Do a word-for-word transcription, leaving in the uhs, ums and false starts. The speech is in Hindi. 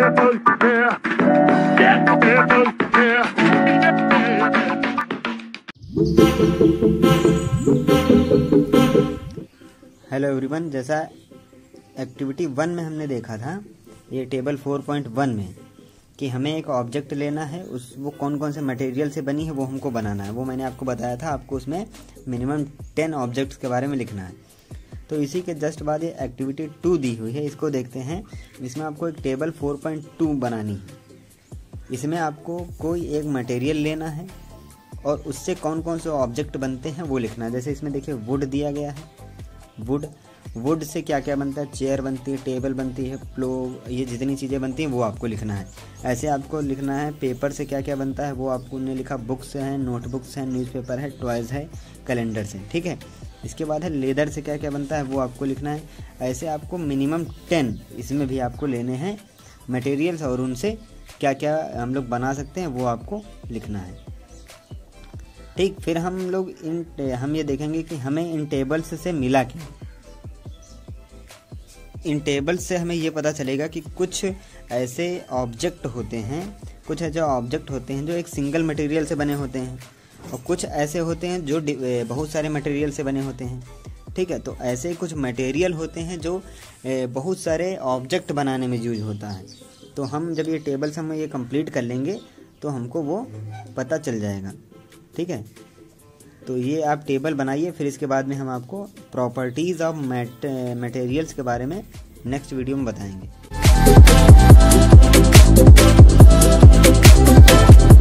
हेलो एवरीवन, जैसा एक्टिविटी वन में हमने देखा था ये टेबल फोर पॉइंट वन में कि हमें एक ऑब्जेक्ट लेना है, उस वो कौन कौन से मटेरियल से बनी है वो हमको बनाना है। वो मैंने आपको बताया था, आपको उसमें मिनिमम टेन ऑब्जेक्ट्स के बारे में लिखना है। तो इसी के जस्ट बाद ये एक्टिविटी टू दी हुई है, इसको देखते हैं। इसमें आपको एक टेबल फोर पॉइंट टू बनानी है। इसमें आपको कोई एक मटेरियल लेना है और उससे कौन कौन से ऑब्जेक्ट बनते हैं वो लिखना है। जैसे इसमें देखिए वुड दिया गया है, वुड वुड से क्या क्या बनता है, चेयर बनती है, टेबल बनती है, प्लो, ये जितनी चीज़ें बनती हैं वो आपको लिखना है। ऐसे आपको लिखना है पेपर से क्या क्या बनता है वो आपको ने लिखा, बुक्स हैं, नोटबुक्स हैं, न्यूज़पेपर है, टॉयज़ है, कैलेंडर से, ठीक है। इसके बाद है लेदर से क्या क्या बनता है वो आपको लिखना है। ऐसे आपको मिनिमम टेन इसमें भी आपको लेने हैं मटेरियल्स और उनसे क्या क्या हम लोग बना सकते हैं वो आपको लिखना है, ठीक। फिर हम लोग इन हम ये देखेंगे कि हमें इन टेबल्स से मिला क्या। इन टेबल्स से हमें ये पता चलेगा कि कुछ ऐसे ऑब्जेक्ट होते हैं, कुछ ऐसे ऑब्जेक्ट होते हैं जो एक सिंगल मटेरियल से बने होते हैं और कुछ ऐसे होते हैं जो बहुत सारे मटेरियल से बने होते हैं, ठीक है। तो ऐसे कुछ मटेरियल होते हैं जो बहुत सारे ऑब्जेक्ट बनाने में यूज होता है। तो हम जब ये टेबल्स हम ये कंप्लीट कर लेंगे तो हमको वो पता चल जाएगा, ठीक है। तो ये आप टेबल बनाइए, फिर इसके बाद में हम आपको प्रॉपर्टीज़ ऑफ मटेरियल्स के बारे में नेक्स्ट वीडियो में बताएंगे।